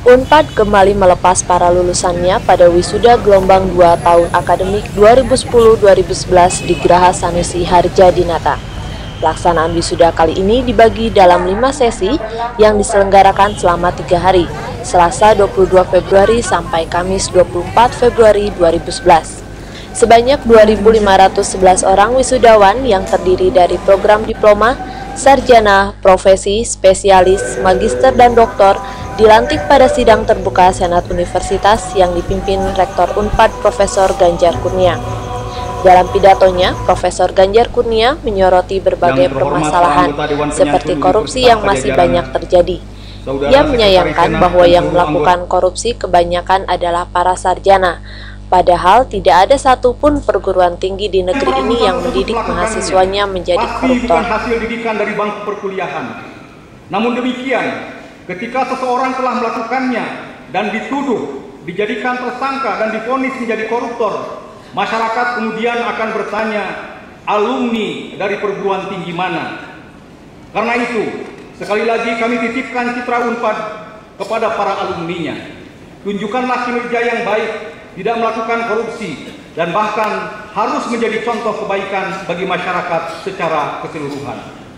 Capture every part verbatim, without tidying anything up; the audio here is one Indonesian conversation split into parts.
Unpad kembali melepas para lulusannya pada wisuda gelombang dua tahun akademik dua ribu sepuluh dua ribu sebelas di Geraha Sanusi Harjadinata. Pelaksanaan wisuda kali ini dibagi dalam lima sesi yang diselenggarakan selama tiga hari, Selasa dua puluh dua Februari sampai Kamis dua puluh empat Februari dua ribu sebelas. Sebanyak dua ribu lima ratus sebelas orang wisudawan yang terdiri dari program diploma, sarjana, profesi, spesialis, magister, dan doktor dilantik pada sidang terbuka Senat Universitas yang dipimpin Rektor Unpad Profesor Ganjar Kurnia. Dalam pidatonya, Profesor Ganjar Kurnia menyoroti berbagai permasalahan seperti korupsi yang masih banyak terjadi. Ia menyayangkan bahwa yang melakukan korupsi kebanyakan adalah para sarjana, padahal tidak ada satupun perguruan tinggi di negeri ini yang mendidik mahasiswanya menjadi koruptor. Hasil didikan dari bangku perkuliahan. Namun demikian, ketika seseorang telah melakukannya dan dituduh, dijadikan tersangka dan divonis menjadi koruptor, masyarakat kemudian akan bertanya, alumni dari perguruan tinggi mana? Karena itu, sekali lagi kami titipkan citra Unpad kepada para alumninya. Tunjukkanlah kinerja yang baik, tidak melakukan korupsi, dan bahkan harus menjadi contoh kebaikan bagi masyarakat secara keseluruhan.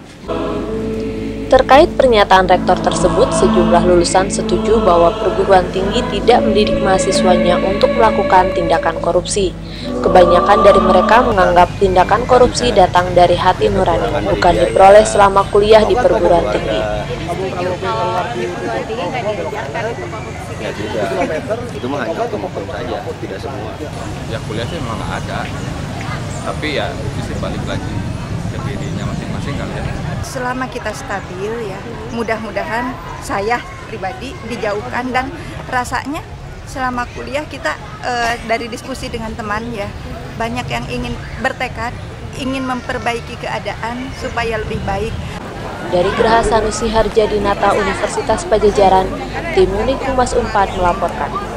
Terkait pernyataan rektor tersebut, sejumlah lulusan setuju bahwa perguruan tinggi tidak mendidik mahasiswanya untuk melakukan tindakan korupsi. Kebanyakan dari mereka menganggap tindakan korupsi datang dari hati nurani, bukan diperoleh selama kuliah di perguruan tinggi. Ya juga, itu mah hanya oknum-oknum saja, tidak semua. Ya kuliah sih memang nggak ada, tapi ya itu sih balik lagi ke dirinya masing-masing kali ya. Selama kita stabil ya, mudah-mudahan saya pribadi dijauhkan, dan rasanya selama kuliah kita e, dari diskusi dengan teman ya, banyak yang ingin bertekad, ingin memperbaiki keadaan supaya lebih baik. Dari Geraha Sanusi Harjadinata Universitas Pajajaran, tim Unik Humas Unpad melaporkan.